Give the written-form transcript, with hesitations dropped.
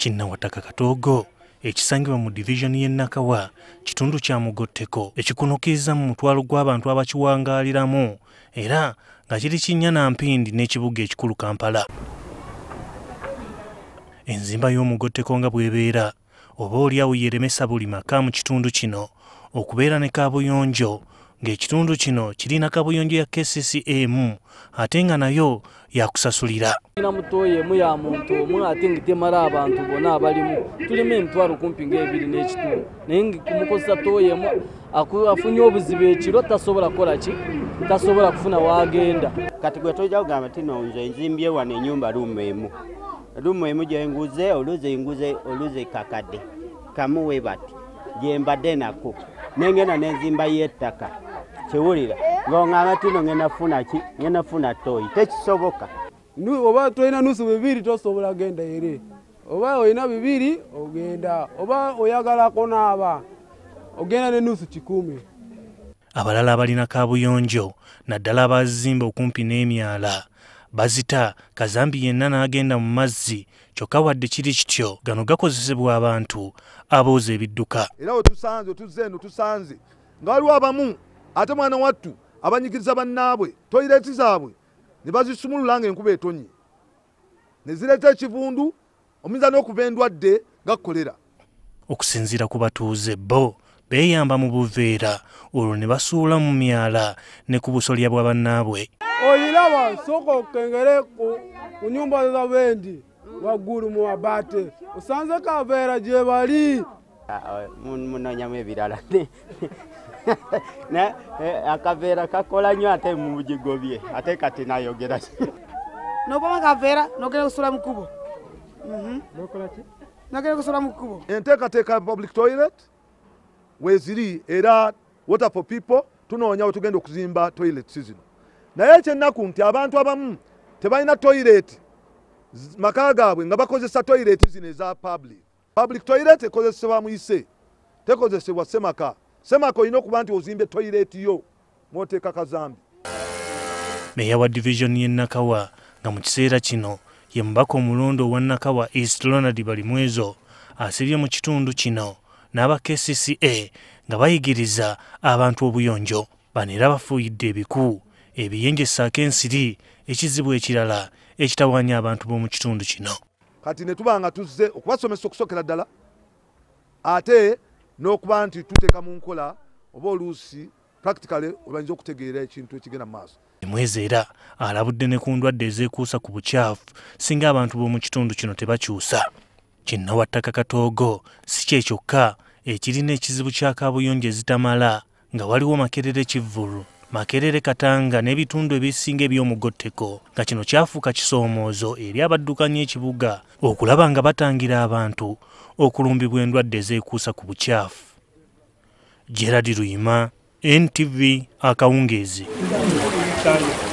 Kinnawataka Katoogo ekisangibwa mu division y'e Nakawa kitundu kya Mugotteko ekikunukiriza mu mutwalo gw'abantu abakiwangaaliramu era nga kiri Kinnya Mpindi n'ekibuga ekikulu Kampala. Enzimba y'Omugotteko nga bw'ebeera oba oliawo yeremesa buli maka mu kitundu kino okubeera ne kaabuyonjo ng'ekitundu kino kirina kaabuyonjo ya KCCA ate nga nayo yakusasulira. Ina mutoye emu ya muntu omwe ate ngitemala abantu bonna abalimu tulimu emitwalo kumpi ng'ebiri n'ekitundu naye ngikumukozesa toye emu afunye obuzibu ekiro tasobola kukola ki tasobola kufuna wagenda. Kati gwe tojja kugamba tino nze nzimbye wano ennyumba lumu emu gye nguze oluze kakadde kamuwe bati gye mbadde nako nengenda n'enzimba y'ettaka kiwulira ng'oŋŋamba tino ngenda funa toyi tekisoboka. Oba tolina nusu bibiri tosobola genda ere, oba olina bibiri ogenda, oba oyagalako n'aba ogenda ne nusu 10. Abalala abalina kaabuyonjo naddala abazimba okumpi n'emyala bazita kazambi yenna n'agenda mu mazzi kyokka wadde kiri kityo gano gakozesebwa abantu abooza ebidduka. Era tusanze nga waliwo abamu ate mwana wattu abanyigiriza bannaabwe toyireeti zaabwe ne bazisumulula ng'enkuba etonye ne zireeta ekivundu omuyinza n'okuva endwadde nga kolera. Okusinziira ku batuuze bo beeyamba mu buveera olwo ne basuula mu myala ne ku busolya bwa bannaabwe. Oyiraba sooka okengere ku nyumba z'abendi waggulu mu mabaate osanze kaveera gye bali munonyamu ebirala akaveera kakola nnyo ate mu bugigo bye ate kati nayogera nobama kaveera nogenda kusula mu kkubo nogenda kusula mu kkubo. Enteekateeka public toilet weeziri era water for people tunoonya we tugenda okuzimba toilet zino naye ekyennaku nti abantu abamu tebalina toilet maka gaabwe nga bakozesa toilet zino eza public toilet ekozesebwa mu ise tekozesebwa semaka olina okuba nti ozimbe toilet yo mwoteeka kazambi. Meya wa division y'e Nakawa nga mu kiseera kino ye mubaka omulondo wa Nakawa East Ronald Balimwezo asibye mu kitundu kino n'aba KCCA nga bayigiriza abantu obuyonjo. Bano era bafuuyidde ebiku ebiyenje ssaako ensiri ekizibu ekirala ekitawaanya abantu b'omu kitundu kino. Kati ne tuba nga tuzze okubasomesa okusokera ddala ate n'okuba nti tuteeka mu nkola oba oluusi practically obayinza okutegeera ekintu ekigenda mu maaso. Mwezi era alabudde ne ku ndwadde ezeekuusa ku bukyafu singa abantu b'omu kitundu kino tebakyusa. Kinnawataka Katoogo si kye kyokka ekirina ekizibu kya kaabuyonjo ezitamala nga waliwo Makerere Kivvulu, Makerere Katanga n'ebitundu ebisinga eby'Omugotteko nga kino kyafuuka kisoomoozo eri abaddukanya ekibuga okulaba nga batangira abantu okulumbibwa endwadde ezeekuusa ku bukyafu. Gerard Luyima, NTV Akawungeezi.